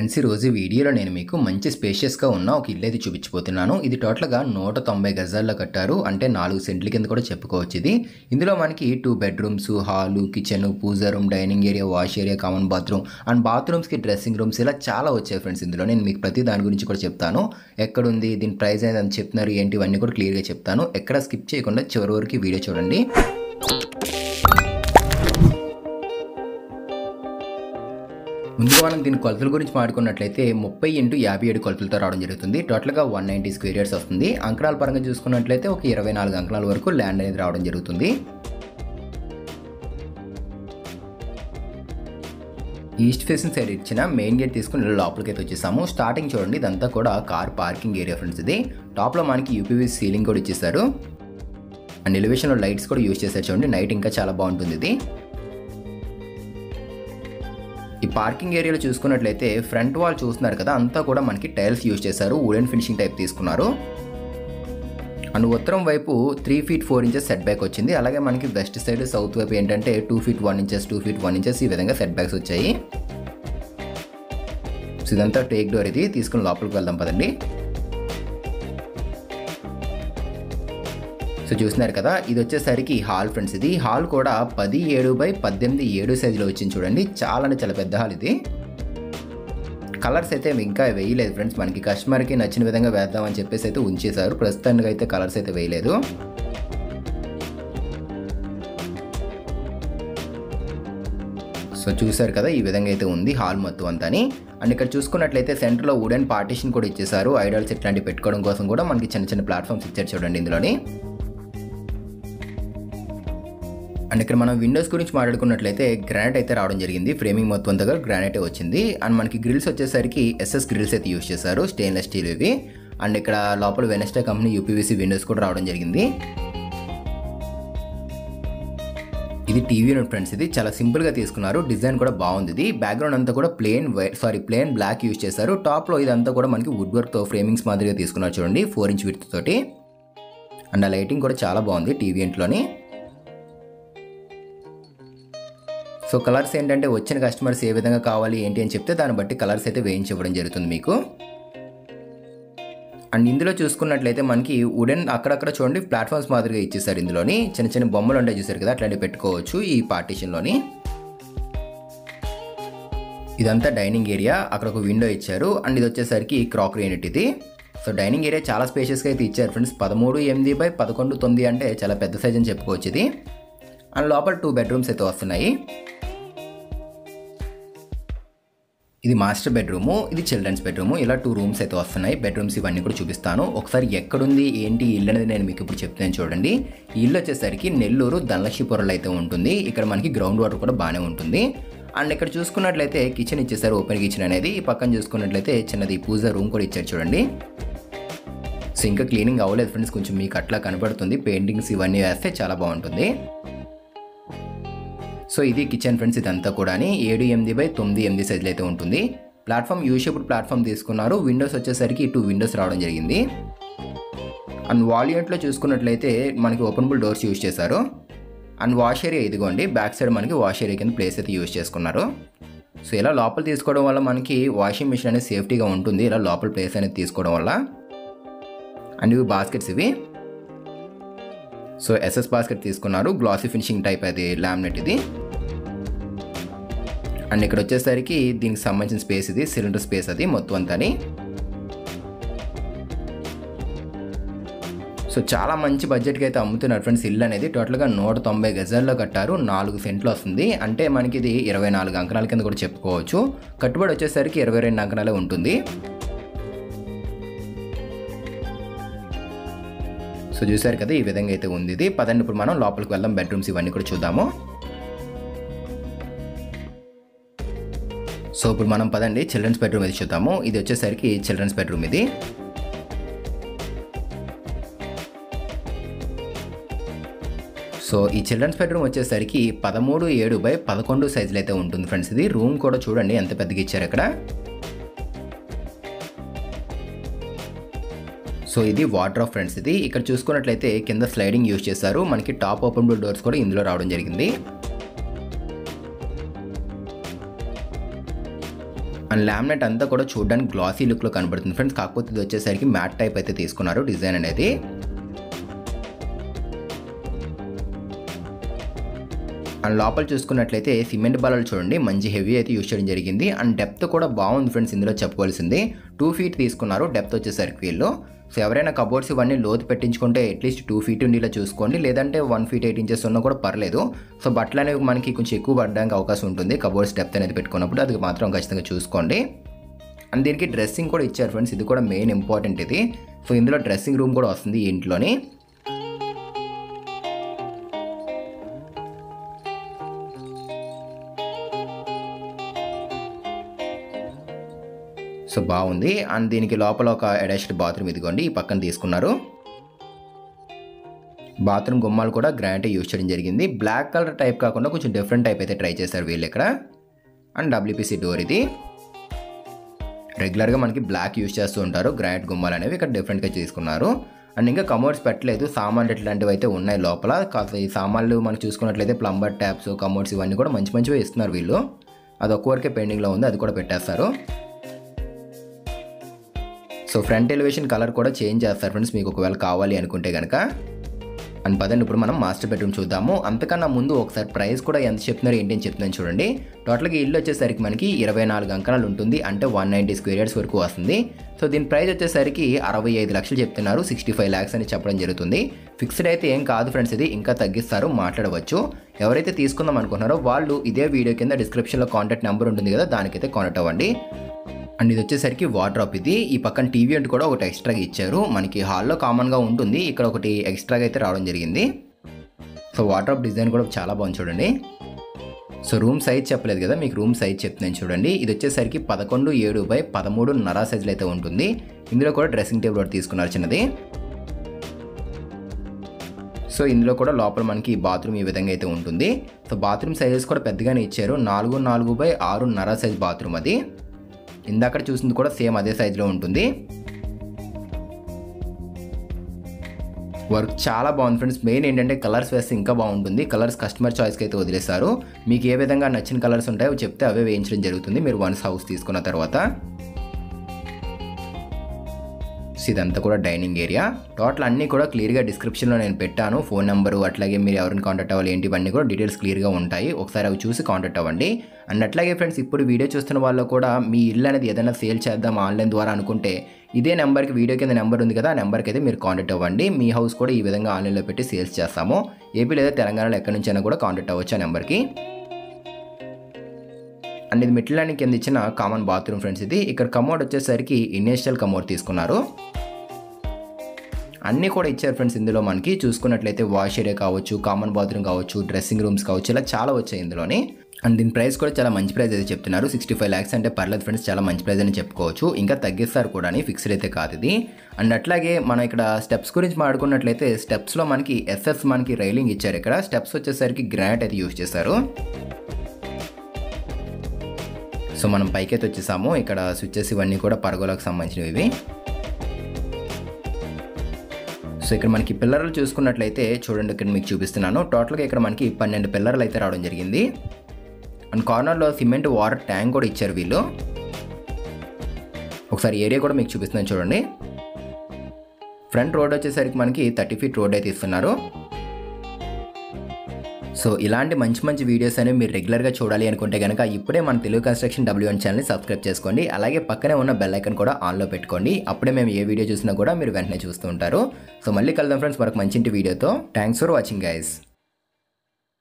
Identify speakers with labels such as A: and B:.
A: Friends ఈ రోజు వీడియోలో నేను మీకు మంచి స్పేషియస్గా ఉన్న ఒక ఇల్లు అయితే చూపించబోతున్నాను. ఇది టోటల్గా 190 గజాల్లో కట్టారు. అంటే 4 సెంట్ల కింద కూడా చెప్పుకోవచ్చు. ఇందులో మనకి 2 bedrooms, hall, kitchen, puja room, dining area, wash area, common bathroom and బాత్రూమ్స్కి డ్రెస్సింగ్ రూమ్స్ ఇలా చాలా వచ్చాయి ఫ్రెండ్స్. ఇందులో నేను మీకు ప్రతి దాని గురించి కూడా చెప్తాను. ఎక్కడుంది, దీని ప్రైస్ అనేది అని చెప్తున్నారు ఏంటి, ఇవన్నీ కూడా క్లియర్గా చెప్తాను. ఎక్కడ స్కిప్ చేయకుండా చివరి వరకు వీడియో చూడండి. ముందుగా మనం దీని కొలతల గురించి మాట్లాడుకున్నట్లయితే 30x57 కొలతలతో రావడం జరుగుతుంది. టోటల్గా 190 స్క్వేర్ యార్డ్స్ వస్తుంది. అంకణాల పరంగా చూసుకున్నట్లయితే ఒక 24 అంకణాల వరకు ల్యాండ్ అనేది రావడం జరుగుతుంది. ఈస్ట్ ఫేసింగ్ సైడ్ ఇచ్చిన మెయిన్ గేట్ తీసుకుని లోపలికి అయితే వచ్చేసాము. స్టార్టింగ్ చూడండి, ఇదంతా కూడా కార్ పార్కింగ్ ఏరియా ఫ్రెండ్స్. ఇది టాప్లో మనకి యూపీవీసీ సీలింగ్ కూడా ఇచ్చేసారు అండ్ ఎలివేషన్లో లైట్స్ కూడా యూజ్ చేశారు. చూడండి, నైట్ ఇంకా చాలా బాగుంటుంది ఇది. ఈ పార్కింగ్ ఏరియాలో చూసుకున్నట్లయితే ఫ్రంట్ వాల్ చూస్తున్నారు కదా, అంతా కూడా మనకి టైల్స్ యూజ్ చేశారు. వుడెన్ ఫినిషింగ్ టైప్ తీసుకున్నారు. అండ్ ఉత్తరం వైపు 3 feet 4 inches సెట్ బ్యాక్ వచ్చింది. అలాగే మనకి వెస్ట్ సైడ్ సౌత్ వైపు ఏంటంటే 2 feet 1 inches 2 feet 1 inches ఈ విధంగా సెట్ బ్యాక్స్ వచ్చాయి. సో ఇదంతా టేక్ డోర్. ఇది తీసుకుని లోపలికి వెళ్దాం పదండి. సో చూస్తున్నారు కదా, ఇది వచ్చేసరికి హాల్ ఫ్రెండ్స్. ఇది హాల్ కూడా 17x18 సైజులో వచ్చింది. చూడండి, చాలా అంటే చాలా పెద్ద హాల్ ఇది. కలర్స్ అయితే ఇంకా వేయలేదు ఫ్రెండ్స్. మనకి కస్టమర్కి నచ్చిన విధంగా వేద్దామని చెప్పేసి అయితే ఉంచేశారు. ప్రస్తుతానికి అయితే కలర్స్ అయితే వేయలేదు. సో చూసారు కదా, ఈ విధంగా అయితే ఉంది హాల్ మొత్తం అంతాని. అండ్ ఇక్కడ చూసుకున్నట్లయితే సెంటర్లో వుడెన్ పార్టీషన్ కూడా ఇచ్చేసారు. ఐడాల్స్ ఇట్లాంటివి పెట్టుకోవడం కోసం కూడా మనకి చిన్న చిన్న ప్లాట్ఫామ్స్ ఇచ్చారు. చూడండి ఇందులోని. అండ్ ఇక్కడ మనం విండోస్ గురించి మాట్లాడుకున్నట్లయితే గ్రానైట్ అయితే రావడం జరిగింది. ఫ్రేమింగ్ మొత్తం దగ్గర గ్రానైట్ వచ్చింది. అండ్ మనకి గ్రిల్స్ వచ్చేసరికి ఎస్ఎస్ గ్రిల్స్ అయితే యూజ్ చేశారు, స్టెయిన్లెస్ స్టీల్ ఇవి. అండ్ ఇక్కడ లోపల వెనెస్టే కంపెనీ యూపీవీసీ విండోస్ కూడా రావడం జరిగింది. ఇది టీవీ యూనిట్ ఫ్రెండ్స్. ఇది చాలా సింపుల్గా తీసుకున్నారు. డిజైన్ కూడా బాగుంది. ఇది బ్యాక్గ్రౌండ్ అంతా కూడా ప్లెయిన్ బ్లాక్ యూజ్ చేశారు. టాప్లో ఇదంతా కూడా మనకి వుడ్ వర్క్తో ఫ్రేమింగ్స్ మాదిరిగా తీసుకున్నారు. చూడండి, 4 inch విడ్త్ తోటి. అండ్ ఆ లైటింగ్ కూడా చాలా బాగుంది టీవీ యూనిట్లోని. సో కలర్స్ ఏంటంటే వచ్చిన కస్టమర్స్ ఏ విధంగా కావాలి ఏంటి అని చెప్తే దాన్ని బట్టి కలర్స్ అయితే వేయించి ఇవ్వడం జరుగుతుంది మీకు. అండ్ ఇందులో చూసుకున్నట్లయితే మనకి వుడెన్ అక్కడక్కడ చూడండి ప్లాట్ఫామ్స్ మాదిరిగా ఇచ్చేసారు. ఇందులోని చిన్న చిన్న బొమ్మలు ఉంటాయి చూసారు కదా, అట్లాంటివి పెట్టుకోవచ్చు ఈ పార్టీషన్లోని. ఇదంతా డైనింగ్ ఏరియా. అక్కడ ఒక విండో ఇచ్చారు. అండ్ ఇది వచ్చేసరికి క్రాకరీ యూనిట్ ఇది. సో డైనింగ్ ఏరియా చాలా స్పేషియస్గా అయితే ఇచ్చారు ఫ్రెండ్స్. 13x11 అంటే చాలా పెద్ద సైజ్ అని చెప్పుకోవచ్చు ఇది. అండ్ లోపల 2 bedrooms అయితే వస్తున్నాయి. ఇది మాస్టర్ బెడ్రూము, ఇది చిల్డ్రన్స్ బెడ్రూము. ఇలా 2 rooms అయితే వస్తున్నాయి. బెడ్రూమ్స్ ఇవన్నీ కూడా చూపిస్తాను. ఒకసారి ఎక్కడుంది ఏంటి ఇల్లు అనేది నేను మీకు ఇప్పుడు చెప్తాను. చూడండి, ఈ ఇల్లు వచ్చేసరికి నెల్లూరు ధనలక్ష్మీపురంలో అయితే ఉంటుంది. ఇక్కడ మనకి గ్రౌండ్ వాటర్ కూడా బాగానే ఉంటుంది. అండ్ ఇక్కడ చూసుకున్నట్లయితే కిచెన్ ఇచ్చేసారు, ఓపెన్ కిచెన్ అనేది. ఈ పక్కన చూసుకున్నట్లయితే చిన్నది పూజా రూమ్ కూడా ఇచ్చారు. చూడండి, సో ఇంకా క్లీనింగ్ అవ్వలేదు ఫ్రెండ్స్, కొంచెం మీకు అట్లా కనబడుతుంది. పెయింటింగ్స్ ఇవన్నీ వేస్తే చాలా బాగుంటుంది. సో ఇది కిచెన్ ఫ్రెండ్స్. ఇదంతా కూడా 7x9 సైజులు అయితే ఉంటుంది. ప్లాట్ఫామ్ యూ షేప్డ్ ప్లాట్ఫామ్ తీసుకున్నారు. విండోస్ వచ్చేసరికి 2 windows రావడం జరిగింది. అండ్ వాల్ యూనిట్లో చూసుకున్నట్లయితే మనకి ఓపెనబుల్ డోర్స్ యూజ్ చేశారు. అండ్ వాష్ ఏరియా ఇదిగోండి, బ్యాక్ సైడ్ మనకి వాష్ ఏరియా కింద ప్లేస్ అయితే యూజ్ చేసుకున్నారు. సో ఇలా లోపల తీసుకోవడం వల్ల మనకి వాషింగ్ మిషన్ అనేది సేఫ్టీగా ఉంటుంది. ఇలా లోపల ప్లేస్ అనేది తీసుకోవడం వల్ల. అండ్ ఇవి బాస్కెట్స్ ఇవి. సో ఎస్ఎస్ బాస్కెట్ తీసుకున్నారు, గ్లాసీ ఫినిషింగ్ టైప్ అది లామినేట్ ఇది. అండ్ ఇక్కడ వచ్చేసరికి దీనికి సంబంధించిన స్పేస్ ఇది, సిలిండర్ స్పేస్ అది మొత్తం అంతాని. సో చాలా మంచి బడ్జెట్కి అయితే అమ్ముతున్నారు ఫ్రెండ్స్. ఇల్లు అనేది టోటల్గా 190 గజాల్లో కట్టారు. 4 సెంట్లు వస్తుంది. అంటే మనకి ఇది 24 అంకణాల కింద కూడా చెప్పుకోవచ్చు. కట్టుబడి వచ్చేసరికి 22 అంకణాలే ఉంటుంది. సో చూసారు కదా, ఈ విధంగా అయితే ఉంది ఇది. పదండి ఇప్పుడు మనం లోపలికి వెళ్దాం. బెడ్రూమ్స్ ఇవన్నీ కూడా చూద్దాము. సో ఇప్పుడు మనం పదండి చిల్డ్రన్స్ బెడ్రూమ్ ఇది చూద్దాము. ఇది వచ్చేసరికి చిల్డ్రన్స్ బెడ్రూమ్ ఇది. సో ఈ చిల్డ్రన్స్ బెడ్రూమ్ వచ్చేసరికి 13x7 సైజులు అయితే ఉంటుంది ఫ్రెండ్స్. ఇది రూమ్ కూడా చూడండి ఎంత పెద్దగా ఇచ్చారు ఇక్కడ. సో ఇది వాటర్ ఫ్రెండ్స్. ఇది ఇక్కడ చూసుకున్నట్లయితే కింద స్లైడింగ్ యూజ్ చేశారు. మనకి టాప్ ఓపెనబుల్ డోర్స్ కూడా ఇందులో రావడం జరిగింది. అండ్ లామినేట్ అంతా కూడా చూడడానికి గ్లాసీ లుక్లో కనబడుతుంది ఫ్రెండ్స్. కాకపోతే ఇది వచ్చేసరికి మ్యాట్ టైప్ అయితే తీసుకున్నారు డిజైన్ అనేది. అండ్ లోపల చూసుకున్నట్లయితే సిమెంట్ బాలలు చూడండి మంచి హెవీ అయితే యూజ్ చేయడం జరిగింది. అండ్ డెప్త్ కూడా బాగుంది ఫ్రెండ్స్. ఇందులో చెప్పుకోవాల్సింది 2 feet తీసుకున్నారు డెప్త్ వచ్చేసరికి వీళ్ళు. సో ఎవరైనా కబోర్డ్స్ ఇవన్నీ లోతు పెట్టించుకుంటే అట్లీస్ట్ 2 feet ఉండేలా చూసుకోండి, లేదంటే 1 feet 8 inches ఉన్నా కూడా పర్లేదు. సో బట్టలు అనేవి మనకి కొంచెం ఎక్కువ పడడానికి అవకాశం ఉంటుంది కబోర్డ్స్ డెప్త్ అనేది పెట్టుకున్నప్పుడు, అది మాత్రం ఖచ్చితంగా చూసుకోండి. అండ్ దీనికి డ్రెస్సింగ్ కూడా ఇచ్చారు ఫ్రెండ్స్, ఇది కూడా మెయిన్ ఇంపార్టెంట్ ఇది. సో ఇందులో డ్రెస్సింగ్ రూమ్ కూడా వస్తుంది ఈ ఇంట్లోని. సో బాగుంది. అండ్ దీనికి లోపల ఒక అటాచ్డ్ బాత్రూమ్ ఇదిగోండి ఈ పక్కన తీసుకున్నారు. బాత్రూమ్ గుమ్మాలు కూడా గ్రానైట్ యూజ్ చేయడం జరిగింది. బ్లాక్ కలర్ టైప్ కాకుండా కొంచెం డిఫరెంట్ టైప్ అయితే ట్రై చేశారు వీళ్ళు ఇక్కడ. అండ్ WPC డోర్ ఇది. రెగ్యులర్గా మనకి బ్లాక్ యూజ్ చేస్తూ ఉంటారు గ్రానైట్ గుమ్మాలు అనేవి, ఇక్కడ డిఫరెంట్గా తీసుకున్నారు. అండ్ ఇంకా కమోడ్స్ పెట్టలేదు, సామాన్లు ఇట్లాంటివి అయితే ఉన్నాయి లోపల. కాస్త ఈ సామాన్లు మనం చూసుకున్నట్లయితే ప్లంబర్ ట్యాప్స్, కమోడ్స్ ఇవన్నీ కూడా మంచి మంచివి ఇస్తున్నారు వీళ్ళు. అది ఒక్క వరకే పెండింగ్లో ఉంది, అది కూడా పెట్టేస్తారు. సో ఫ్రంట్ ఎలివేషన్ కలర్ కూడా చేంజ్ చేస్తారు ఫ్రెండ్స్ మీకు ఒకవేళ కావాలి అనుకుంటే కనుక. అండ్ పదండి ఇప్పుడు మనం మాస్టర్ బెడ్రూమ్ చూద్దాము. అంతకన్నా ముందు ఒకసారి ప్రైస్ కూడా ఎంత చెప్తున్నారు ఏంటి అని చెప్తున్నాను చూడండి. టోటల్గా ఇల్లు వచ్చేసరికి మనకి 24 అంకణాలు ఉంటుంది, అంటే 190 square yards వరకు వస్తుంది. సో దీని ప్రైస్ వచ్చేసరికి 65 లక్షలు చెప్తున్నారు, 65 lakhs అని చెప్పడం జరుగుతుంది. ఫిక్స్డ్ అయితే ఏం కాదు ఫ్రెండ్స్, ఇది ఇంకా తగ్గిస్తారు, మాట్లాడవచ్చు. ఎవరైతే తీసుకుందాం అనుకుంటున్నారో వాళ్ళు ఇదే వీడియో కింద డిస్క్రిప్షన్లో కాంటాక్ట్ నెంబర్ ఉంటుంది కదా, దానికైతే కాంటాక్ట్ అవ్వండి. అండ్ ఇది వచ్చేసరికి వార్డ్రోబ్ ఇది. ఈ పక్కన టీవీ అంటే కూడా ఒకటి ఎక్స్ట్రాగా ఇచ్చారు, మనకి హాల్లో కామన్గా ఉంటుంది, ఇక్కడ ఒకటి ఎక్స్ట్రాగా అయితే రావడం జరిగింది. సో వార్డ్రోబ్ డిజైన్ కూడా చాలా బాగుంది చూడండి. సో రూమ్ సైజ్ చెప్పలేదు కదా, మీకు రూమ్ సైజ్ చెప్తున్నాను చూడండి. ఇది వచ్చేసరికి 11.7 by 13.5 సైజులు అయితే ఉంటుంది. ఇందులో కూడా డ్రెస్సింగ్ టేబుల్ ఒకటి తీసుకున్నారు చిన్నది. సో ఇందులో కూడా లోపల మనకి బాత్రూమ్ ఈ విధంగా అయితే ఉంటుంది. సో బాత్రూమ్ సైజెస్ కూడా పెద్దగానే ఇచ్చారు, 4.4 by 6.5 సైజ్ బాత్రూమ్ అది. ఇందాక చూసింది కూడా సేమ్ అదే సైజులో ఉంటుంది. వర్క్ చాలా బాగుంది ఫ్రెండ్స్. మెయిన్ ఏంటంటే కలర్స్ వేస్తే ఇంకా బాగుంటుంది. కలర్స్ కస్టమర్ చాయిస్కి అయితే వదిలేస్తారు. మీకు ఏ విధంగా నచ్చిన కలర్స్ ఉంటాయో చెప్తే అవే వేయించడం జరుగుతుంది మీరు వన్స్ హౌస్ తీసుకున్న తర్వాత. ఇదంతా కూడా డైనింగ్ ఏరియా. టోటల్ అన్నీ కూడా క్లియర్గా డిస్క్రిప్షన్లో నేను పెట్టాను, ఫోన్ నెంబరు అట్లాగే మీరు ఎవరిని కాంటాక్ట్ అవ్వాలి ఏంటి ఇవన్నీ కూడా డీటెయిల్స్ క్లియర్గా ఉంటాయి, ఒకసారి అవి చూసి కాంటాక్ట్ అవ్వండి. అండ్ అట్లాగే ఫ్రెండ్స్ ఇప్పుడు వీడియో చూస్తున్న వాళ్ళు కూడా మీ ఇల్లు అనేది ఏదైనా సేల్ చేద్దాం ఆన్లైన్ ద్వారా అనుకుంటే ఇదే నెంబర్కి, వీడియో కింద నెంబర్ ఉంది కదా, ఆ నెంబర్కి అయితే మీరు కాంటాక్ట్ అవ్వండి. మీ హౌస్ కూడా ఈ విధంగా ఆన్లైన్లో పెట్టి సేల్స్ చేస్తాము. ఏపీ లేదా తెలంగాణలో ఎక్కడి నుంచైనా కూడా కాంటాక్ట్ అవ్వచ్చు ఆ నెంబర్కి. అండ్ ఇది మిట్లని కింద ఇచ్చిన కామన్ బాత్రూమ్ ఫ్రెండ్స్ ఇది. ఇక్కడ కమోడ్ వచ్చేసరికి ఇండస్ట్రియల్ కమోడ్ తీసుకున్నారు. అన్నీ కూడా ఇచ్చారు ఫ్రెండ్స్ ఇందులో మనకి చూసుకున్నట్లయితే వాష్ ఏరియా కావచ్చు, కామన్ బాత్రూమ్ కావచ్చు, డ్రెస్సింగ్ రూమ్స్ కావచ్చు, ఇలా చాలా వచ్చాయి ఇందులోని. అండ్ దీని ప్రైస్ కూడా చాలా మంచి ప్రైస్ అయితే చెప్తున్నారు, 65 lakhs అంటే పర్లేదు ఫ్రెండ్స్, చాలా మంచి ప్రైస్ అని చెప్పుకోవచ్చు. ఇంకా తగ్గిస్తారు కూడా, ఫిక్స్డ్ అయితే కాదు ఇది. అండ్ అట్లాగే మనం ఇక్కడ స్టెప్స్ గురించి మాట్లాడుకున్నట్లయితే స్టెప్స్లో మనకి SS మనకి రైలింగ్ ఇచ్చారు. ఇక్కడ స్టెప్స్ వచ్చేసరికి గ్రానైట్ అయితే యూజ్ చేశారు. సో మనం పైకైతే వచ్చేసాము. ఇక్కడ స్విచ్చెస్ ఇవన్నీ కూడా పరగోలకు సంబంధించినవి ఇవి. సో ఇక్కడ మనకి పిల్లర్లు చూసుకున్నట్లయితే చూడండి, ఇక్కడ మీకు చూపిస్తున్నాను. టోటల్గా ఇక్కడ మనకి 12 పిల్లర్లు అయితే రావడం జరిగింది. అండ్ కార్నర్లో సిమెంట్ వాటర్ ట్యాంక్ కూడా ఇచ్చారు వీళ్ళు. ఒకసారి ఏరియా కూడా మీకు చూపిస్తున్నాను చూడండి. ఫ్రంట్ రోడ్ వచ్చేసరికి మనకి 30 feet రోడ్ అయితే ఇస్తున్నారు. సో ఇలాంటి మంచి మంచి వీడియోస్ అనేవి మీరు రెగ్యులర్గా చూడాలి అనుకుంటే కనుక ఇప్పుడే మన తెలుగు కన్స్ట్రక్షన్ W1 ఛానల్ని సబ్స్క్రైబ్ చేసుకోండి. అలాగే పక్కనే ఉన్న బెల్ ఐకాన్ కూడా ఆన్లో పెట్టుకోండి. అప్పుడే మేము ఏ వీడియో చూసినా కూడా మీరు వెంటనే చూస్తూ ఉంటారు. సో మళ్ళీ కలుద్దాం ఫ్రెండ్స్ మరొక మంచి వీడియోతో. Thanks for watching guys.